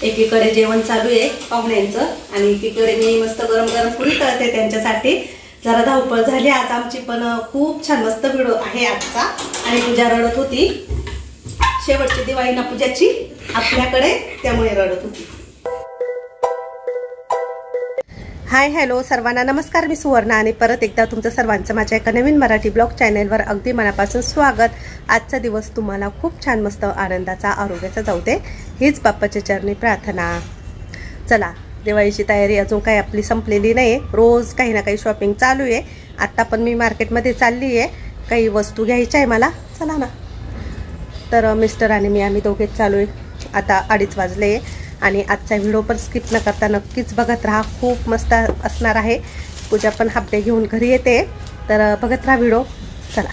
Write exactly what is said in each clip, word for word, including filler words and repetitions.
एकीकडे जेवण चालू आहे पाहुण्यांचं आणि एकीकडे मी मस्त गरम गरम पुरी तळते त्यांच्यासाठी। जरा धावपळ झाली आज आमची, पण खूप छान मस्त व्हिडिओ आहे आजचा। आणि पूजा रडत होती, शेवटची दिवाळी ना पूजाची आपल्याकडे, त्यामुळे रडत होती। हाय हॅलो सर्वांना नमस्कार, मी सुवर्णा आणि परत एकदा तुमचं सर्वांचं माझ्या एका नवीन मराठी ब्लॉग चॅनलवर अगदी मनापासून स्वागत। आजचा दिवस तुम्हाला खूप छान मस्त आनंदाचा आरोग्याचा जाऊ दे, हीच बाप्पाच्या चरणी प्रार्थना। चला, दिवाळीची तयारी अजून काही आपली संपलेली नाही, रोज काही ना काही शॉपिंग चालू आहे। आता पण मी मार्केटमध्ये चालली आहे, काही वस्तू घ्यायच्या आहे मला। चला ना, तर मिस्टर आणि मी आम्ही दोघेच चालू आहे। आता अडीच वाजले आणि आजचा व्हिडिओ पण स्किप न करता नक्कीच बघत राहा, खूप मस्त असणार आहे। पूजा पण हाफ डे घेऊन घरी येते, तर बघत राहा व्हिडिओ। चला,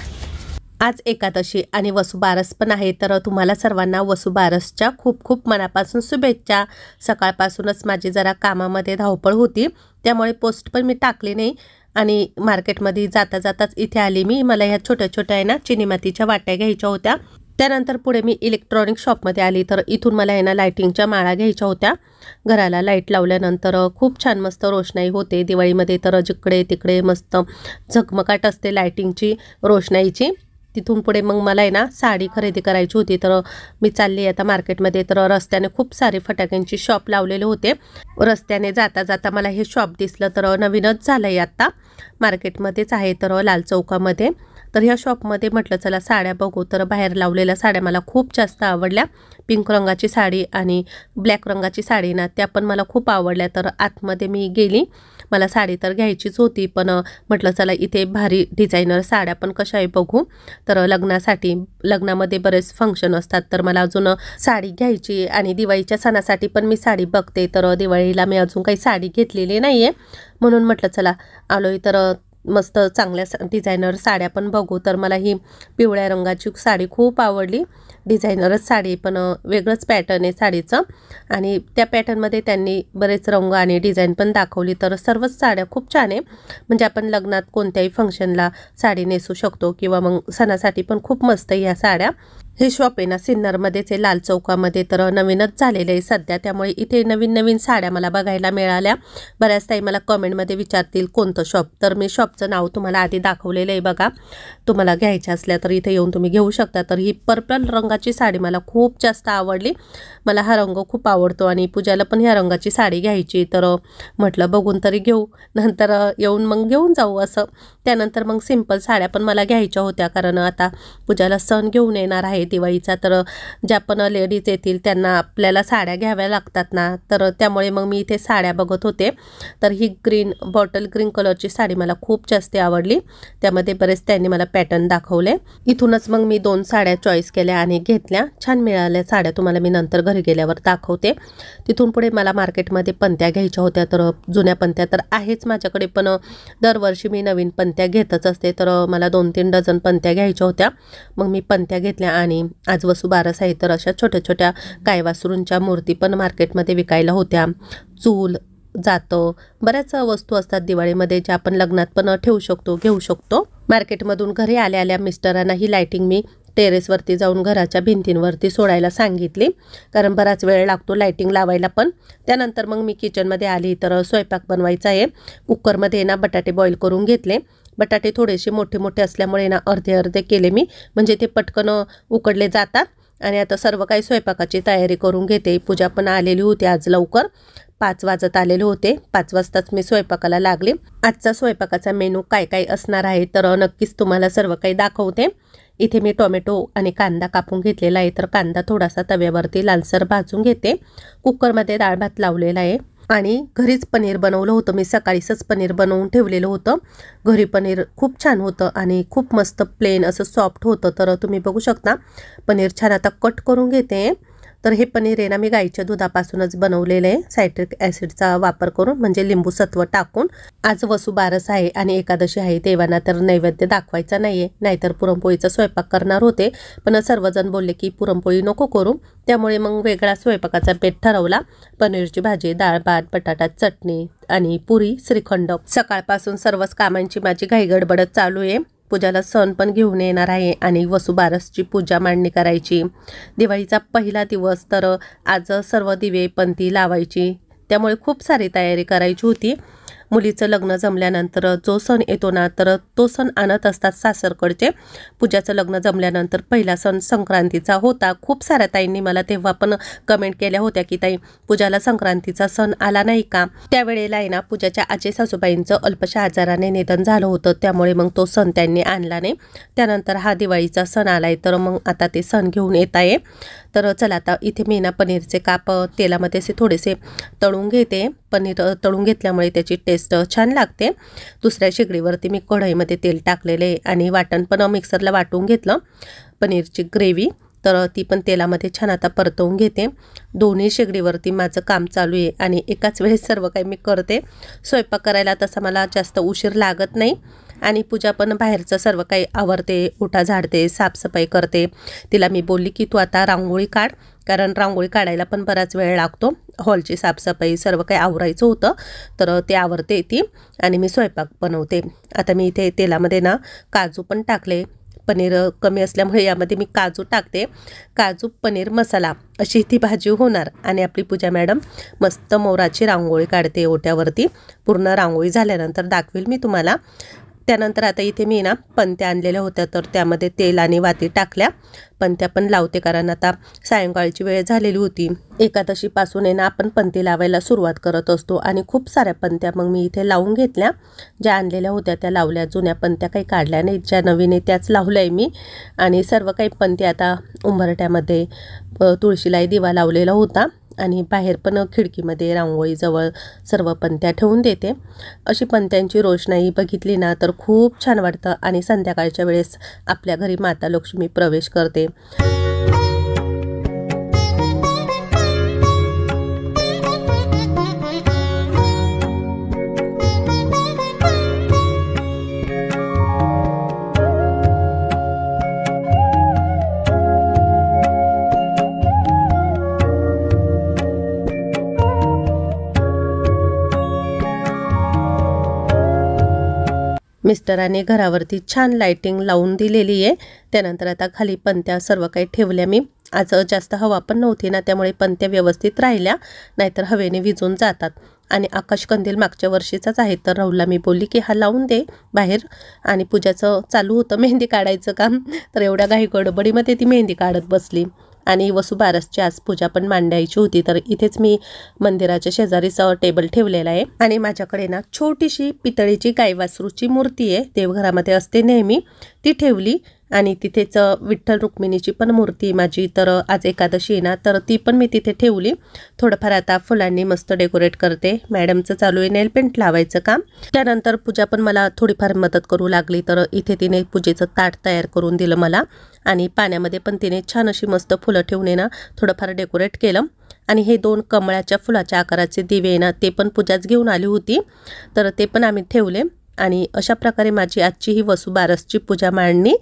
आज एकादशी आणि वसुबारस पण आहे, तर तुम्हाला सर्वांना वसुबारसच्या खूप खूप मनापासून शुभेच्छा। सकाळपासूनच माझी जरा कामामध्ये धावपळ होती, त्यामुळे पोस्ट पण मी टाकली नाही आणि मार्केटमध्ये जाता जाताच इथे आली मी। मला ह्या छोट्या छोट्या आहे ना चिनी मातीच्या वाट्या घ्यायच्या होत्या। त्यानंतर पुढे मी इलेक्ट्रॉनिक शॉपमध्ये आली, तर इथून मला आहे ना लाइटिंगच्या माळा घ्यायच्या होत्या। घराला लाईट लावल्यानंतर खूप छान मस्त रोषणाई होते दिवाळीमध्ये, तर जिकडे तिकडे मस्त झगमगाट असते लाइटिंगची रोषणाईची। तिथून पुढे मग मला आहे ना साडी खरेदी करायची होती, तर मी चालली आता मार्केटमध्ये। तर रस्त्याने खूप सारे फटाक्यांची शॉप लावलेले होते, रस्त्याने जाता जाता मला हे शॉप दिसलं, तर नवीनच झालं आहे आत्ता, मार्केटमध्येच आहे, तर लाल चौकामध्ये। तर ह्या शॉपमध्ये म्हटलं चला साड्या बघू, तर बाहेर लावलेल्या साड्या मला खूप जास्त आवडल्या। पिंक रंगाची साडी आणि ब्लॅक रंगाची साडी ना, त्या पण मला खूप आवडल्या। तर आतमध्ये मी गेली, मला साडी तर घ्यायचीच होती, पण म्हटलं चला इथे भारी डिझायनर साड्या पण कशा आहे बघू। तर लग्नासाठी लग्नामध्ये बरेच फंक्शन असतात, तर मला अजून साडी घ्यायची आणि दिवाळीच्या सणासाठी पण मी साडी बघते। तर दिवाळीला मी अजून काही साडी घेतलेली नाही आहे, म्हणून म्हटलं चला आलोय, तर मस्त चांगल्या डिझायनर साड्या पण बघू। तर मला ही पिवळ्या रंगाची साडी खूप आवडली, डिझायनरच साडी, पण वेगळंच पॅटर्न आहे साडीचं आणि त्या पॅटर्नमध्ये त्यांनी बरेच रंग आणि डिझाईन पण दाखवली। तर सर्वच साड्या खूप छान आहे, म्हणजे आपण लग्नात कोणत्याही फंक्शनला साडी नेसू शकतो किंवा मग सणासाठी पण खूप मस्त या साड्या। हे शॉप आहे ना सिन्नरमध्येच आहे, लाल चौकामध्ये, तर नवीनच झालेलं आहे सध्या, त्यामुळे इथे नवीन नवीन साड्या मला बघायला मिळाल्या। बऱ्याच ताई मला कमेंटमध्ये विचारतील कोणतं शॉप, तर मी शॉपचं नाव तुम्हाला आधी दाखवलेलं आहे बघा। तुम्हाला घ्यायच्या असल्या तर इथे येऊन तुम्ही घेऊ शकता। तर ही पर्पल रंगाची साडी मला खूप जास्त आवडली, मला हा रंग खूप आवडतो आणि पूजाला पण ह्या रंगाची साडी घ्यायची, तर म्हटलं बघून तरी घेऊ, नंतर येऊन मग घेऊन जाऊ असं। त्यानंतर मग सिंपल साड्या पण मला घ्यायच्या होत्या, कारण आता पूजाला सण घेऊन येणार आहे दिवाळीचा, तर ज्या पण लेडीज येतील त्यांना आपल्याला साड्या घ्याव्या लागतात ना, तर त्यामुळे मग मी इथे साड्या बघत होते। तर ही ग्रीन बॉटल ग्रीन कलरची साडी मला खूप जास्त आवडली, त्यामध्ये बरेच त्यांनी मला पॅटर्न दाखवले। इथूनच मग मी दोन साड्या चॉईस केल्या आणि घेतल्या, छान मिळाल्या साड्या, तुम्हाला मी नंतर घरी गेल्यावर दाखवते। तिथून पुढे मला मार्केटमध्ये पंत्या घ्यायच्या होत्या, तर जुन्या पंत्या तर आहेच माझ्याकडे, पण दरवर्षी मी नवीन पंत्या घेतच असते, तर मला दोन तीन डझन पंत्या घ्यायच्या होत्या। मग मी पंत्या घेतल्या आणि आज वसुबारस आहे, तर अशा छोट्या छोट्या गायवासरूंच्या मूर्ती पण मार्केटमध्ये विकायला होत्या। चूल जातं, बऱ्याच वस्तू असतात दिवाळीमध्ये ज्या आपण लग्नात पण ठेवू शकतो, घेऊ शकतो। मार्केटमधून घरी आल्या आल्या मिस्टरांना ही लाइटिंग मी टेरेसवरती जाऊन घराच्या भिंतींवरती सोडायला सांगितली, कारण बराच वेळ लागतो लाइटिंग लावायला पण। त्यानंतर मग मी किचनमध्ये आली, तर स्वयंपाक बनवायचा आहे। कुकरमध्ये ना बटाटे बॉईल करून घेतले, बटाटे थोडेसे मोठे मोठे असल्यामुळे ना अर्धे अर्धे केले मी, म्हणजे ते पटकन उकडले जातात। आणि आता सर्व काही स्वयंपाकाची तयारी करून घेते। पूजा पण आलेली होती आज लवकर, पाच वाजत आलेले होते, पाच वाजताच मी स्वयंपाकाला लागले। आजचा स्वयंपाकाचा मेनू काय काय असणार आहे तर नक्कीच तुम्हाला सर्व काही दाखवते। इथे मी टोमॅटो आणि कांदा कापून घेतलेला आहे, तर कांदा थोडासा तव्यावरती लालसर भाजून घेते। कुकरमध्ये डाळ भात लावलेला आहे आणि घरीच पनीर बनवलं होतं मी, सकाळीच पनीर बनवून ठेवलेलं होतं। घरी पनीर खूप छान होतं आणि खूप मस्त प्लेन असं सॉफ्ट होतं, तर तुम्ही बघू शकता। पनीर छान आता कट करून घेते, तर हे पनीर आहे ना मी गाईच्या दुधापासूनच बनवलेलं आहे, सायट्रिक ॲसिडचा वापर करून, म्हणजे लिंबू सत्व टाकून। आज वसुबारस आहे आणि एकादशी आहे, देवांना तर नैवेद्य दाखवायचा नाहीये, नाहीतर पुरणपोळीचा स्वयंपाक करणार होते, पण सर्वजण बोलले की पुरणपोळी नको करू, त्यामुळे मग वेगळा स्वयंपाकाचा बेत ठरवला। पनीरची भाजी, डाळ भात, बटाटा चटणी आणि पुरी, श्रीखंड। सकाळपासून सर्वच कामांची माझी घाईगडबडच चालू आहे। पूजाला सण पण घेऊन येणार आहे आणि वसुबारसची पूजा मांडणी करायची। दिवाळीचा पहिला दिवस तर आज सर्व दिवे पंती लावायची, त्यामुळे खूप सारी तयारी करायची होती। मुलीचं लग्न जमल्यानंतर जो सण येतो ना तर तो सण आणत असतात सासरकडचे। पूजाचं लग्न जमल्यानंतर पहिला सण संक्रांतीचा होता। खूप साऱ्या ताईंनी मला तेव्हा पण कमेंट केल्या होत्या की ताई पूजाला संक्रांतीचा सण आला नाही का। त्यावेळेला आहे ना पूजाच्या आजी सासूबाईंचं अल्पशा आजाराने निधन झालं होतं, त्यामुळे मग तो सण त्यांनी आणला नाही। त्यानंतर हा दिवाळीचा सण आलाय तर मग आता ते सण घेऊन येत आहे। तर चला आता इथे मी ना पनीरचे काप तेलामध्ये असे थोडेसे तळून घेते। पनीर तळून घेतल्यामुळे त्याची टेस्ट छान लागते। दुसऱ्या शेगडीवरती मी कढईमध्ये तेल टाकलेले आणि वाटण पण मिक्सरला वाटून घेतलं पनीरची ग्रेव्ही, तर ती पण तेलामध्ये छान आता परतवून घेते। दोन्ही शेगडीवरती माझं काम चालू आहे आणि एकाच वेळेस सर्व काही मी करते। स्वयंपाक करायला तसा मला जास्त उशीर लागत नाही आणि पूजा पण बाहेरचं सर्व काही आवरते, उठा झाडते, साफसफाई करते। तिला मी बोलली की तू आता रांगोळी काढ, कारण रांगोळी काढायला पण बराच वेळ लागतो। हॉलची साफसफाई सर्व काही आवरायचं होतं तर ते आवरते ती आणि मी स्वयंपाक बनवते। आता मी इथे तेलामध्ये ना काजू पण टाकले, पनीर कमी असल्यामुळे यामध्ये मी काजू टाकते। काजू पनीर मसाला अशी ती भाजी होणार आणि आपली पूजा मॅडम मस्त मोराची रांगोळी काढते ओट्यावरती। पूर्ण रांगोळी झाल्यानंतर दाखवेल मी तुम्हाला। त्यानंतर आता इथे मी ना पंत्या आणलेल्या होत्या तर त्यामध्ये तेल आणि वाती टाकल्या, पंत्या पण लावते कारण आता सायंकाळची वेळ झालेली होती। एकादशीपासून आहे ना आपण पंती लावायला सुरुवात करत असतो आणि खूप साऱ्या पंत्या मग मी इथे लावून घेतल्या। ज्या आणलेल्या होत्या त्या लावल्या, जुन्या पंत्या काही काढल्या नाही, ज्या नवीन आहे त्याच लावल्या आहे मी। आणि सर्व काही पंत्या आता उंबरठ्यामध्ये तुळशीलाही दिवा लावलेला होता आणि बाहेर पण खिडकीमध्ये रांगोळीजवळ सर्व पंत्या ठेवून देते। अशी पंत्यांची रोषणाई बघितली ना तर खूप छान वाटतं आणि संध्याकाळच्या वेळेस आपल्या घरी माता लक्ष्मी प्रवेश करते। मिस्टरांनी घरावरती छान लाइटिंग लावून दिलेली आहे। त्यानंतर आता खाली पंत्या सर्व काही ठेवल्या मी। आज जास्त हवा पण नव्हती ना त्यामुळे पंत्या व्यवस्थित राहिल्या, नाहीतर हवेने विजून जातात। आणि आकाशकंदील मागच्या वर्षीचाच आहे तर राहुलला मी बोलली की हा लावून दे बाहेर, आणि पूजाचं चालू होतं मेहंदी काढायचं काम, तर एवढ्या घाई गडबडीमध्ये ती मेहंदी काढत बसली। आणि वसुबारसची आज पूजा पण मांडायची होती तर इथेच मी मंदिराच्या शेजारीच टेबल ठेवलेला आहे आणि माझ्याकडे ना छोटीशी पितळेची गाय वासरूची मूर्ती आहे, देवघरामध्ये असते नेहमी, ती ठेवली। आणि तिथेच विठ्ठल रुक्मिणीची पण मूर्ती माझी, तर आज एकादशी आहे ना तर ती पण मी तिथे ठेवली। थोडंफार आता फुलांनी मस्त डेकोरेट करते। मॅडमचं चालू आहे नेल पेंट लावायचं काम। त्यानंतर पूजा पण मला थोडीफार मदत करू लागली, तर इथे तिने पूजेचं ताट तयार करून दिलं मला आणि पाण्यामध्ये पण तिने छान अशी मस्त फुलं ठेवून ना थोडंफार डेकोरेट केलं। आणि हे दोन कमळाच्या फुलाच्या आकाराचे दिवे ना ते पण पूजाच घेऊन आली होती, तर ते पण आम्ही ठेवले। आणि अशा प्रकारे माझी आजची ही वसुबारसची पूजा मांडणी।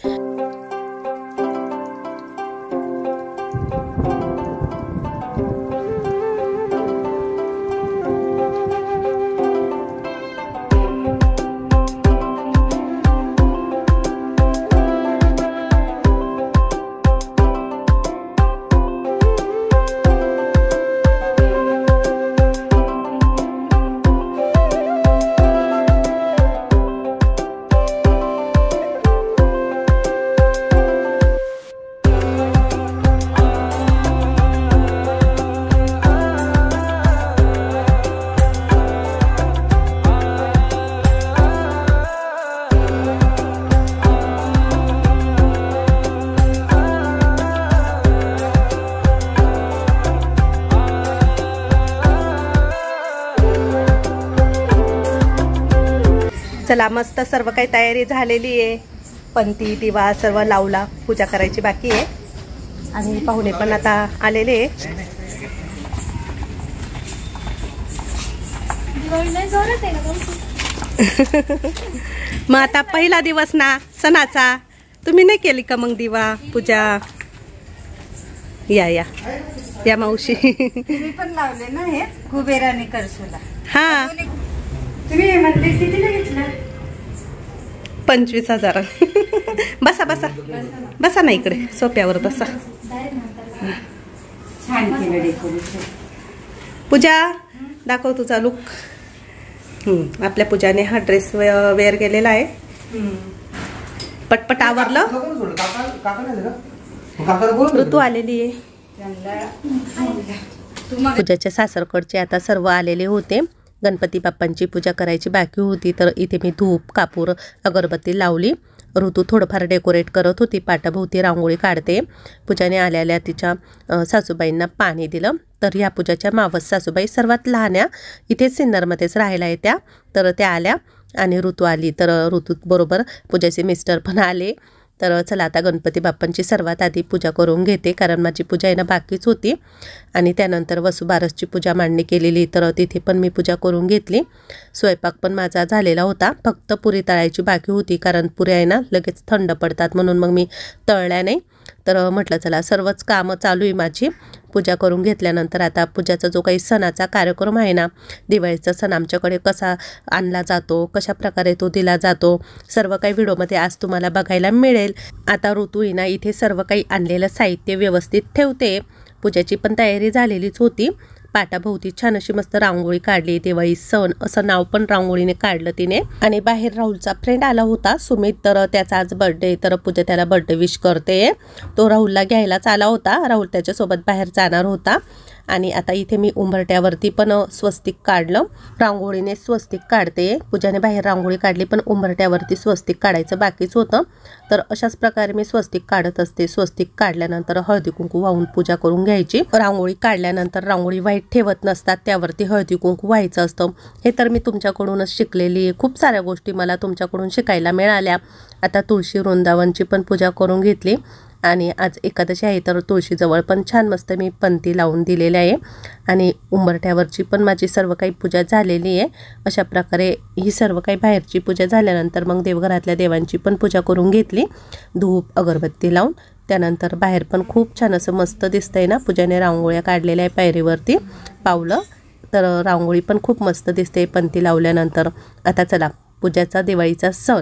चला मस्त सर्व काही तयारी झालेली आहे। पंती दिवा सर्व लावला, पूजा करायची बाकी आहे आणि पाहुणे पण आता आलेले आहे। मग आता पहिला दिवस ना सणाचा, तुम्ही नाही केली का मग दिवा पूजा? या या या मावशी तुम्ही पण लावले ना हे कुबेराने करसूला? हा तुम्ही म्हणले कितीला घेतला? पंचवीस हजार बसा बसा बसा ना इकडे सोप्यावर बसा. छान केलं डेकोरेशन. पूजा दाखव तुझा लुक. आपल्या पूजाने हा ड्रेस वेअर केलेला आहे. पटपट आवरलं. ऋतू आलेली आहे. पूजाच्या सासरकडचे आता सर्व आलेले होते. गणपती बाप्पांची पूजा करायची बाकी होती तर इथे मी धूप कापूर अगरबत्ती लावली. ऋतू थोडंफार डेकोरेट करत होती. पाटाभोवती रांगोळी काढते. पूजाने आल्या आल्या तिच्या सासूबाईंना पाणी दिलं. तर ह्या पूजाच्या मावस सासूबाई सर्वात लहान्या इथे सिन्नरमध्येच राहायला येत्या. तर त्या आल्या आणि ऋतू आली. तर ऋतू बरोबर पूजाचे मिस्टर पण आले. तर चला आता गणपती बाप्पांची सर्वात आधी पूजा करून घेते कारण माझी पूजा येणं बाकीच होती. आणि त्यानंतर वसुबारसची पूजा मांडणी केलेली तर तिथे पण मी पूजा करून घेतली. स्वयंपाक पण माझा झालेला होता. फक्त पुरी तळायची बाकी होती कारण पुऱ्या आहे ना लगेच थंड पडतात म्हणून मग मी तळल्या नाही. तर म्हटलं चला सर्वच कामं चालू आहे माझी. पूजा करून घेतल्यानंतर आता पूजाचा जो काही सणाचा कार्यक्रम आहे ना दिवाळीचा सण आमच्याकडे कसा आणला जातो कशा प्रकारे तो दिला जातो सर्व काही व्हिडिओमध्ये आज तुम्हाला बघायला मिळेल. आता ऋतू ना इथे सर्व काही आणलेलं साहित्य व्यवस्थित ठेवते. पूजाची पण तयारी झालेलीच होती. पाटाभोवती छान अशी मस्त रांगोळी काढली. दिवाळी सण असं नाव पण रांगोळीने काढलं तिने. आणि बाहेर राहुलचा फ्रेंड आला होता सुमित. तर त्याचा आज बर्थडे तर पूजा त्याला बर्थडे विश करते. तो राहुलला घ्यायलाच आला होता. राहुल त्याच्यासोबत बाहेर जाणार होता. आणि आता इथे मी उंबरट्यावरती पण स्वस्तिक काढलं. रांगोळीने स्वस्तिक काढते. पूजाने बाहेर रांगोळी काढली पण उंबरट्यावरती स्वस्तिक काढायचं बाकीच होतं. तर अशाच प्रकारे मी स्वस्तिक काढत असते. स्वस्तिक काढल्यानंतर हळदी कुंकू वाहून पूजा करून घ्यायची. रांगोळी काढल्यानंतर रांगोळी वाईट ठेवत नसतात त्यावरती हळदी कुंकू व्हायचं असतं. हे तर मी तुमच्याकडूनच शिकलेली आहे. खूप साऱ्या गोष्टी मला तुमच्याकडून शिकायला मिळाल्या. आता तुळशी वृंदावनची पण पूजा करून घेतली. आणि आज एकादशी आहे तर तुळशीजवळ पण छान मस्त मी पंती लावून दिलेली आहे. आणि उंबरठ्यावरची पण माझी सर्व काही पूजा झालेली आहे. अशा प्रकारे ही सर्व काही बाहेरची पूजा झाल्यानंतर मग देवघरातल्या देवांची पण पूजा करून घेतली धूप अगरबत्ती लावून. त्यानंतर बाहेर पण खूप छान असं मस्त दिसतंय ना. पूजाने रांगोळ्या काढलेल्या आहे पायरीवरती पावलं. तर रांगोळी पण खूप मस्त दिसते पंती लावल्यानंतर. आता चला पूजाचा दिवाळीचा सण.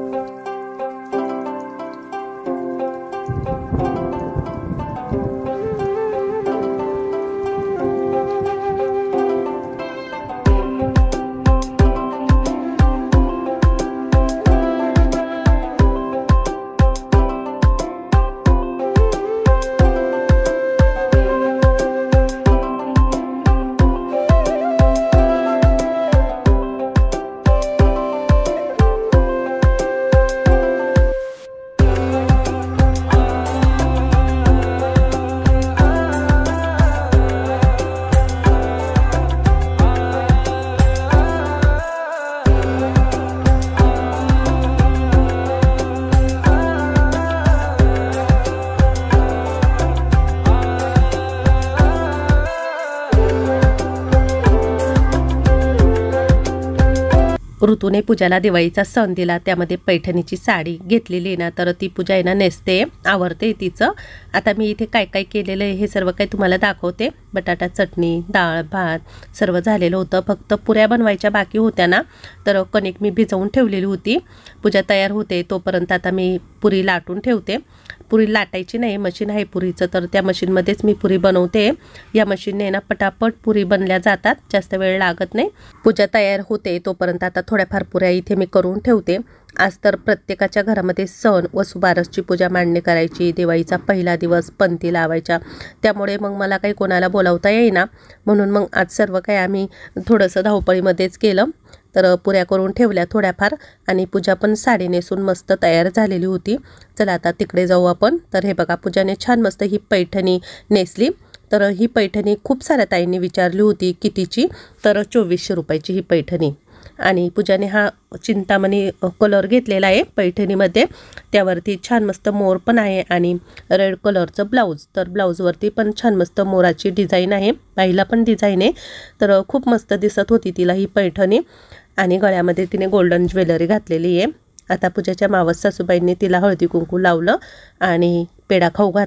ऋतूने पूजाला दिवाळीचा सण दिला. त्यामध्ये पैठणीची साडी घेतलेली ना तर ती पूजा आहे ना नेसते आवडते तिचं. आता मी इथे काय काय केलेलं आहे हे सर्व काही तुम्हाला दाखवते. बटाटा चटणी डाळ भात सर्व झालेलं होतं. फक्त पुऱ्या बनवायच्या बाकी होत्या ना तर कणिक मी भिजवून ठेवलेली होती. पूजा तयार होते तोपर्यंत आता मी पुरी लाटून ठेवते. पुरी लाटायची नाही मशीन आहे पुरीचं तर त्या मशीनमध्येच मी पुरी बनवते. या मशीनने ना पटापट पुरी बनल्या जातात जास्त वेळ लागत नाही. पूजा तयार होते तोपर्यंत आता थोड्याफार पुऱ्या इथे मी करून ठेवते. आज तर प्रत्येकाच्या घरामध्ये सण वसुबारसची पूजा मांडणी करायची. दिवाळीचा पहिला दिवस पंती लावायच्या. त्यामुळे मग मला काही कोणाला बोलावता येईना म्हणून मग आज सर्व काही आम्ही थोडंसं धावपळीमध्येच केलं. तर पुऱ्या करून ठेवल्या थोड्याफार आणि पूजा पण साडी नेसून मस्त तयार झालेली होती. चला आता तिकडे जाऊ आपण. तर हे बघा पूजाने छान मस्त ही पैठणी नेसली. तर ही पैठणी खूप साऱ्या ताईंनी विचारली होती कितीची तर चोवीसशे रुपयाची ही पैठणी. आणि पूजाने हा चिंतामणी कलर घेतलेला आहे पैठणीमध्ये. त्यावरती छान मस्त मोर पण आहे आणि रेड कलरचं ब्लाऊज. तर ब्लाऊजवरती पण छान मस्त मोराची डिझाईन आहे. बाईला पण डिझाईन आहे. तर खूप मस्त दिसत होती तिला ही पैठणी. आणि गळ्यामध्ये तिने गोल्डन ज्वेलरी घातलेली आहे. आता पूजाच्या मावस सासूबाईंनी तिला हळदी कुंकू लावलं आणि पेढा खाऊ घातला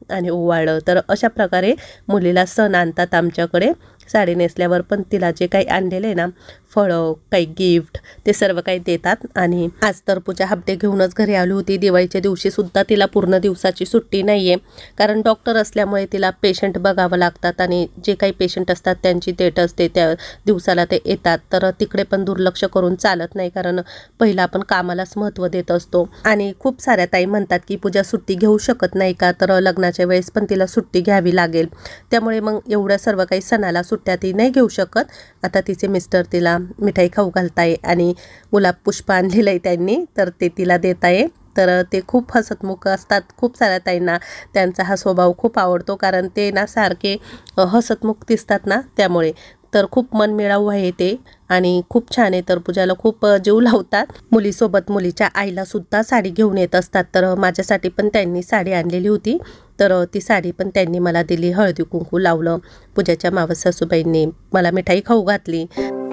आणि ओवाळलं. तर अशा प्रकारे मुलीला सण आणतात आमच्याकडे. साडी नेसल्यावर पण तिला जे काही आणलेलं आहे ना, फळं, काही गिफ्ट, ते सर्व काही देतात. आणि आज तर पूजा हप्ते घेऊनच घरी आली होती. दिवाळीच्या दिवशी सुद्धा तिला पूर्ण दिवसाची सुट्टी नाही आहे, कारण डॉक्टर असल्यामुळे तिला पेशंट बघावं लागतात आणि जे काही पेशंट असतात त्यांची डेट असते त्या दिवसाला ते येतात. तर तिकडे पण दुर्लक्ष करून चालत नाही, कारण पहिला आपण कामालाच महत्त्व देत असतो. आणि खूप साऱ्या ताई म्हणतात की पूजा सुट्टी घेऊ शकत नाही का, तर लग्नाच्या वेळेस पण तिला सुट्टी घ्यावी लागेल. त्यामुळे मग एवढ्या सर्व काही सणाला सुट्ट्या ती नाही घेऊ शकत. आता तिचे मिस्टर तिला मिठाई खाऊ घालताय आणि गुलाब पुष्प आणलेलं आहे त्यांनी, तर ते तिला देत आहे. तर ते खूप हसतमुख असतात. खूप साऱ्या ताईंना त्यांचा हा स्वभाव खूप आवडतो, कारण ते ना सारखे हसतमुख दिसतात ना, त्यामुळे. तर खूप मनमिळावू आहे ते आणि खूप छान आहे. तर पूजाला खूप जीव लावतात. मुलीसोबत मुलीच्या आईला सुद्धा साडी घेऊन येत असतात. तर माझ्यासाठी पण त्यांनी साडी आणलेली होती, तर ती साडी पण त्यांनी मला दिली. हळदी कुंकू लावलं. पूजाच्या मावस सासूबाईंनी मला मिठाई खाऊ घातली.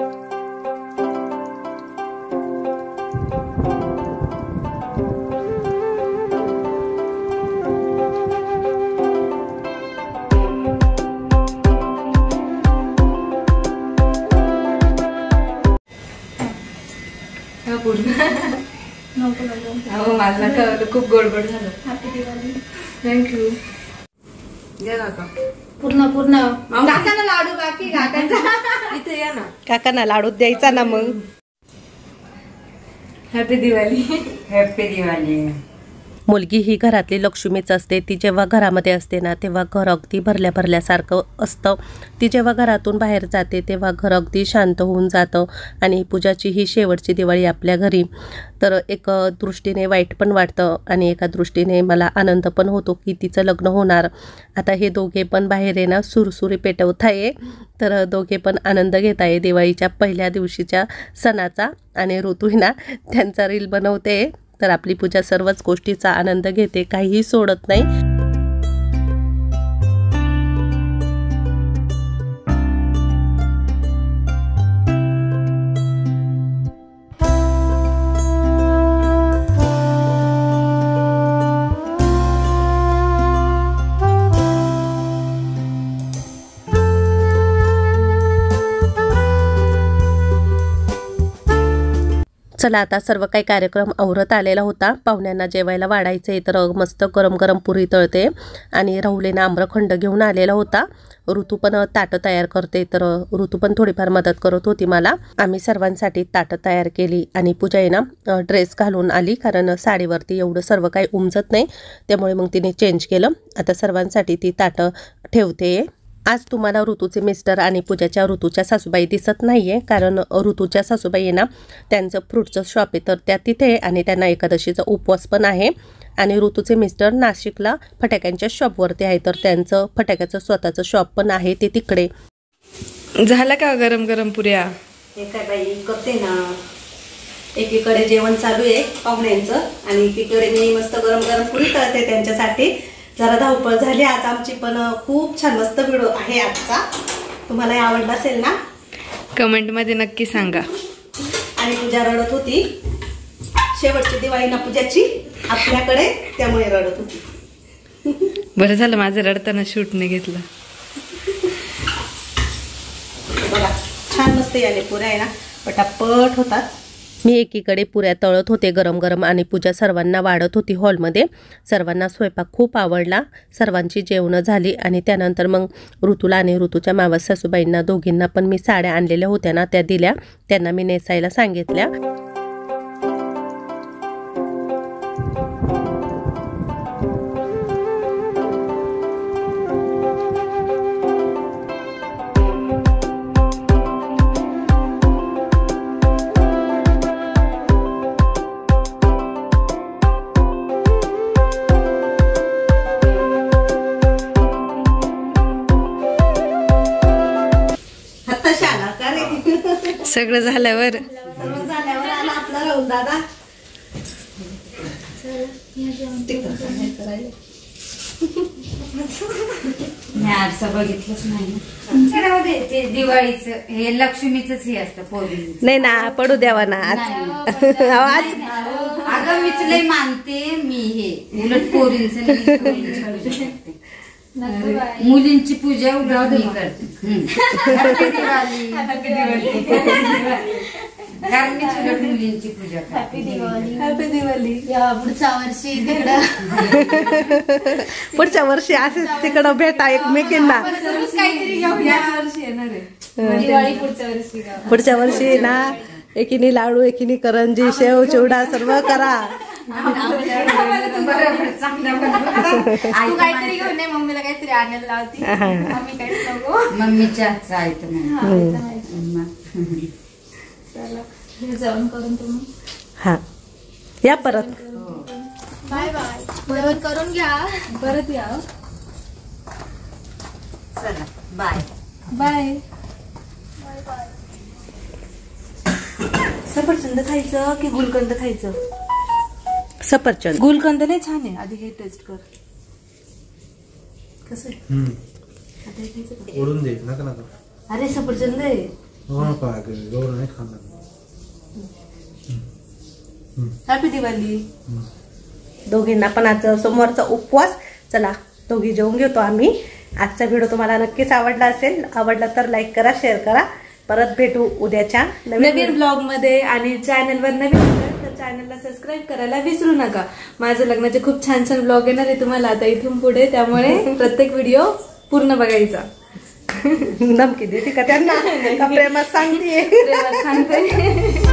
हो मला कळलं, खूप गोडगोड झालं. हॅपी दिवाळी. थँक्यू. पूर्ण पूर्ण काकांना लाडू, काकी काकांचा इथे या ना, काकांना लाडू द्यायचा ना. मग हॅपी दिवाळी. हॅपी दिवाळी. मुलगी ही घरातली लक्ष्मीच असते. ती जेव्हा घरामध्ये असते ना, तेव्हा घर अगदी भरल्या भरल्यासारखं असतं. ती जेव्हा घरातून बाहेर जाते तेव्हा घर अगदी शांत होऊन जातं. आणि पूजाची ही शेवटची दिवाळी आपल्या घरी, तर एक दृष्टीने वाईट पण वाटतं आणि एका दृष्टीने मला आनंद पण होतो की तिचं लग्न होणार. आता हे दोघे पण बाहेर आहे ना, सुरसुरी पेटवत आहे. तर दोघे पण आनंद घेत आहे दिवाळीच्या पहिल्या दिवशीच्या सणाचा. आणि ऋतू ना त्यांचा रील बनवते. तर आपली पूजा सर्वच गोष्टीचा आनंद घेते, काहीही सोडत नाही. चला आता सर्व काही कार्यक्रम आवरत आलेला होता. पाहुण्यांना जेवायला वाढायचं आहे, तर मस्त गरम गरम पुरी तळते. आणि राहुलेनं आम्रखंड घेऊन आलेला होता. ऋतू पण ताटं तयार करते, तर ऋतू पण थोडीफार मदत करत होती मला. आम्ही सर्वांसाठी ताटं तयार केली आणि पूजा आहे ना ड्रेस घालून आली, कारण साडीवरती एवढं सर्व काही उमजत नाही, त्यामुळे मग तिने चेंज केलं. आता सर्वांसाठी ती ताटं ठेवते. आज तुम्हाला ऋतूचे मिस्टर आणि पूजाच्या ऋतूच्या सासूबाई दिसत नाही आहे, कारण ऋतूच्या सासूबाई आहे ना त्यांचं फ्रूटचं शॉप आहे, तर त्या तिथे आणि त्यांना एकादशीचा उपवास पण आहे. आणि ऋतूचे मिस्टर नाशिकला फटाक्यांच्या शॉपवरती आहे, तर त्यांचं फटाक्याचं स्वतःचं शॉप पण आहे ते तिकडे. झालं का गरम गरम पुऱ्या? हे काय बाई करते ना, एकीकडे जेवण चालू आहे पाहुण्यांचं आणि एकीकडे मी मस्त गरम गरम पुरी तळते त्यांच्यासाठी. जरा धावपळ झाली आज आमची, पण खूप छान मस्त व्हिडिओ आहे आजचा. तुम्हाला आवडला असेल ना, कमेंट मध्ये नक्की सांगा. आणि पूजा रडत होती, शेवटची दिवाळी ना पूजाची आपल्याकडे, त्यामुळे रडत होती. बरं झालं माझं रडताना शूट नाही घेतलं. बघा छान मस्त याने पुऱ्या आहे ना, पटापट होतात. मी एकीकडे पुऱ्या तळत होते गरम गरम आणि पूजा सर्वांना वाढत होती हॉलमध्ये. सर्वांना स्वयंपाक खूप आवडला. सर्वांची जेवणं झाली आणि त्यानंतर मग ऋतूला आणि ऋतूच्या मावस सासूबाईंना दोघींना पण मी साड्या आणलेल्या होत्या ना, त्या दिल्या. त्यांना मी नेसायला सांगितल्या. सगळं झाल्यावर झाल्यावर आला आपला राहुल दादा. बघितलंच नाही ते दिवाळीच हे लक्ष्मीच हे असतं पोरी. नाही ना, पडू द्यावा ना आज. आज अगं मीच लय मानते मी, हे उलट पोरींच. मुलींची पूजा उलट मी करते. हॅपी दिवाळी. कारण मीच उलट मुलींची पूजा करते. हॅपी दिवाळी. हॅपी दिवाळी. या पुढच्या वर्षी तिकडं पुढच्या वर्षी असेच तिकडं भेटा एकमेकींना. काहीतरी घेऊया. वर्षी येणार आहे दिवाळी पुढच्या वर्षी. पुढच्या वर्षी ना एकीने लाडू एकीने करंजी शेव चिवडा सर्व करा. तू काहीतरी घेऊन ये मम्मीला काहीतरी आणायला लावती. आम्ही काहीच नको. मम्मीच्या हातचा आहे तर जेवण करून तुम्ही हा या परत. Bye bye. जेवण करून घ्या परत या. चला बाय बाय. सफरचंद खायचं की गुलकंद खायचं? सफरचंद. गुलकंद लय छान आहे. आधी हे टेस्ट कर. कसं आहे? आता हे खायचं का? ओढून दे नका नका. अरे सफरचंद आहे. नका गौरव नाही खाणार. हॅपी दिवाळी. दोघींना पण आज सोमवारचा उपवास. चला दोघी जेवून घेतो आम्ही. आजचा व्हिडिओ तुम्हाला नक्कीच आवडला असेल. आवडला तर लाईक करा, शेअर करा. परत भेटू उद्याच्या नवीन ब्लॉग मध्ये. आणि चॅनलवर नवीन असेल तर चॅनलला सबस्क्राईब करायला विसरू नका. माझ्या लग्नाचे खूप छान छान ब्लॉग येणार आहे तुम्हाला आता इथून पुढे. त्यामुळे प्रत्येक व्हिडिओ पूर्ण बघायचा. धमकी देते का त्यांना? का प्रेमात सांगते? सांगते.